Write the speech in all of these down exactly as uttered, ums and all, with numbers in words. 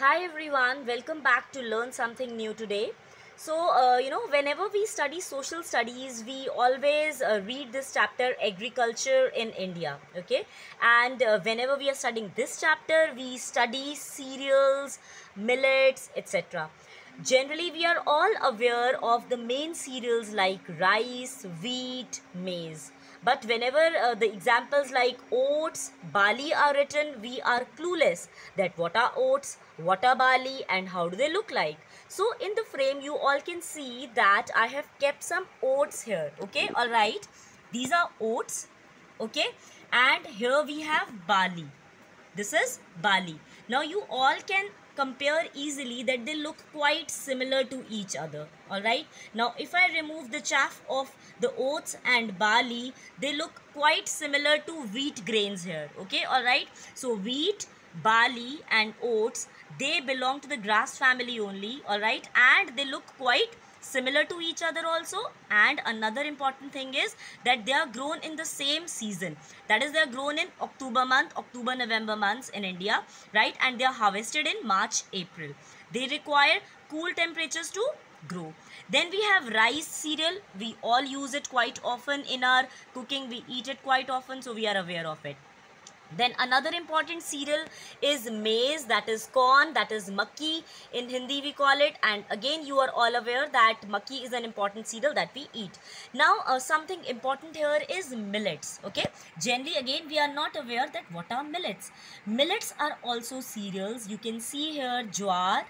Hi everyone, welcome back to learn something new today. So, uh, you know, whenever we study social studies, we always uh, read this chapter, Agriculture in India, okay? And uh, whenever we are studying this chapter, we study cereals, millets, et cetera. Generally, we are all aware of the main cereals like rice, wheat, maize. But whenever uh, the examples like oats, barley are written, we are clueless that what are oats, what are barley, and how do they look like. So in the frame, you all can see that I have kept some oats here. Okay, all right. These are oats. Okay, and here we have barley. This is barley. Now you all can compare easily that they look quite similar to each other. Alright. Now if I remove the chaff of the oats and barley, they look quite similar to wheat grains here. Okay. Alright. So wheat, barley and oats, they belong to the grass family only. Alright. And they look quite similar to each other also. And another important thing is that they are grown in the same season, that is they are grown in October month, October November months in India, right? And they are harvested in March April. They require cool temperatures to grow. Then we have rice cereal. We all use it quite often in our cooking. We eat it quite often, so we are aware of it. Then another important cereal is maize, that is corn, that is makki in Hindi we call it. And again you are all aware that makki is an important cereal that we eat. Now uh, something important here is millets. Okay, generally again we are not aware that what are millets. Millets are also cereals. You can see here jowar,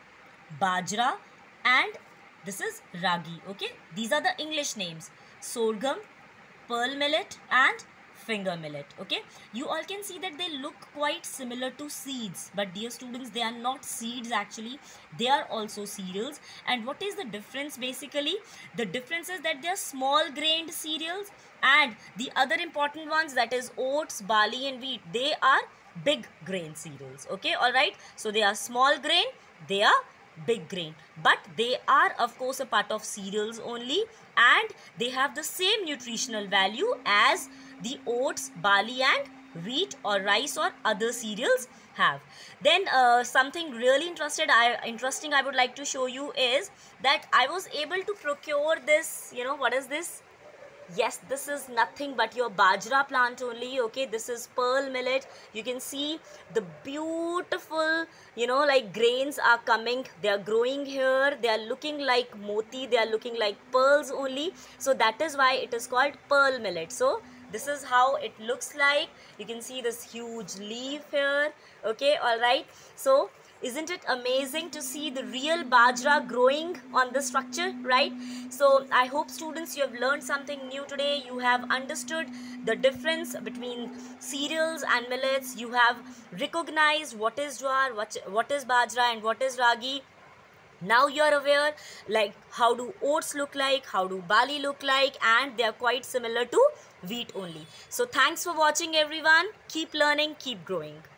bajra, and this is ragi. Okay, these are the English names: sorghum, pearl millet and finger millet. Okay, you all can see that they look quite similar to seeds, but dear students, they are not seeds actually. They are also cereals. And what is the difference? Basically the difference is that they are small grained cereals, and the other important ones, that is oats, barley and wheat, they are big grain cereals. Okay, all right. So they are small grain, they are big grain, but they are of course a part of cereals only, and they have the same nutritional value as the oats, barley and wheat or rice or other cereals have. Then uh, something really interested I interesting I would like to show you is that I was able to procure this. You know what is this? Yes, this is nothing but your bajra plant only. Okay, this is pearl millet. You can see the beautiful, you know, like grains are coming. They are growing here. They are looking like moti. They are looking like pearls only. So that is why it is called pearl millet. So this is how it looks like. You can see this huge leaf here. Okay, all right. So isn't it amazing to see the real bajra growing on the structure, right? So I hope students you have learned something new today. You have understood the difference between cereals and millets. You have recognized what is jowar, what, what is bajra and what is ragi. Now you are aware like how do oats look like, how do barley look like, and they are quite similar to wheat only. So thanks for watching everyone. Keep learning, keep growing.